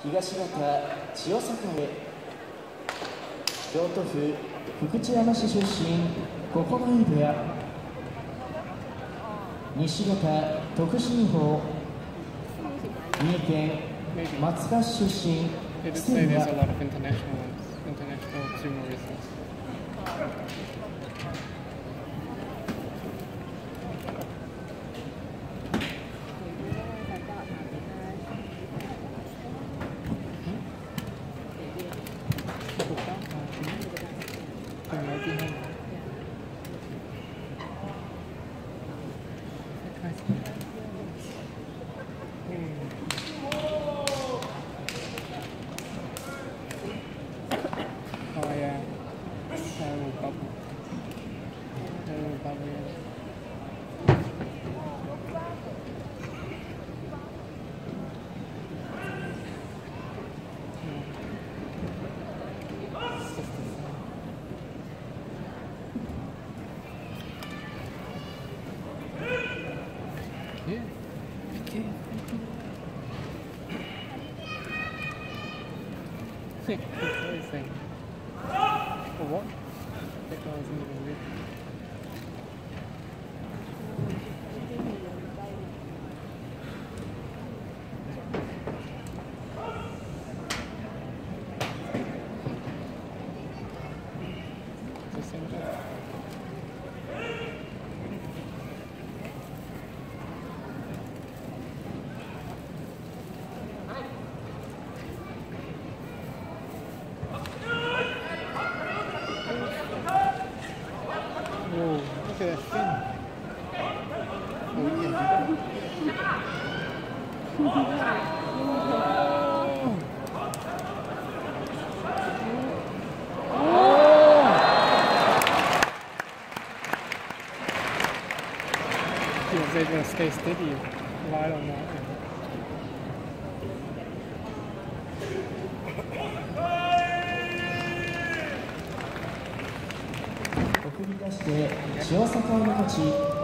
東方千代栄、京都府福知山市出身、九重部屋。西方徳信坊、三重県松橋出身、 There's a lot of international sumo wrestlers. Oh yeah, terrible bubble. Terrible bubble, yeah. That's what he's saying. For what? That guy wasn't even real. It's the same guy. Whoa, look at that fin. Oh, you can do that. He was able to stay steady right on that. 送り出して千代栄の勝ち。